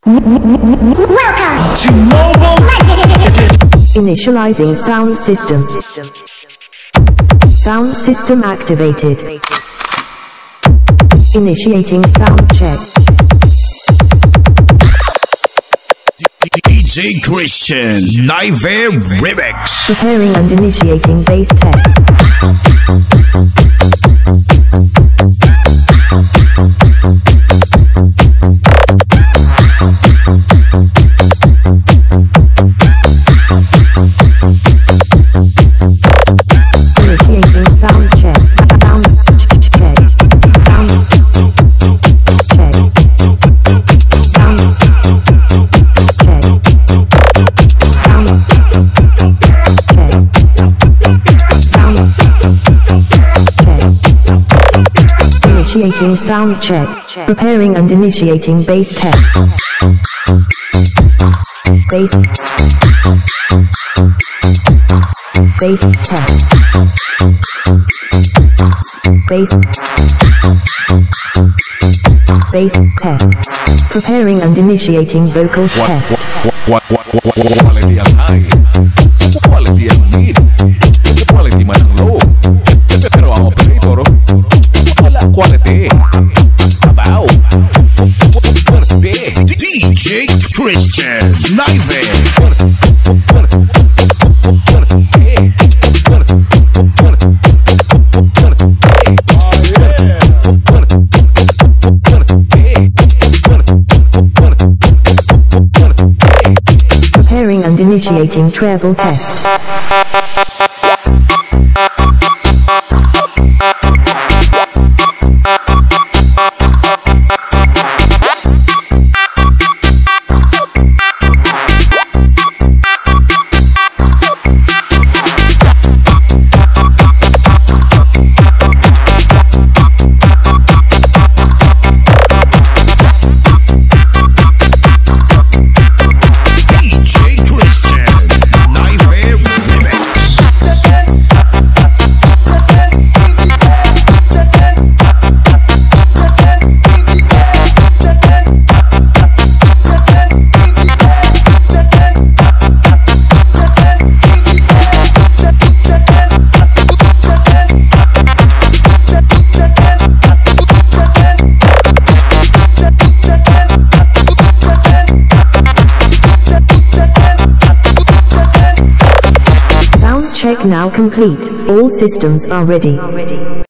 Welcome to Mobile Legend. Initializing sound system. Sound system activated. Initiating sound check. DJ Christian Naive Remix. Preparing and initiating bass test. Initiating sound check. Sound check. Sound check. Sound check. Sound check. Sound check. Initiating sound check. Preparing and initiating bass test. Bass test. Bass test. Preparing and initiating vocals test. Quality ang high, quality ang mid, quality man ang low. Pero ang operator, wala quality. Abaw, fuerte. DJ Christian Naive. Preparing and initiating treble test. Check now complete. All systems are ready.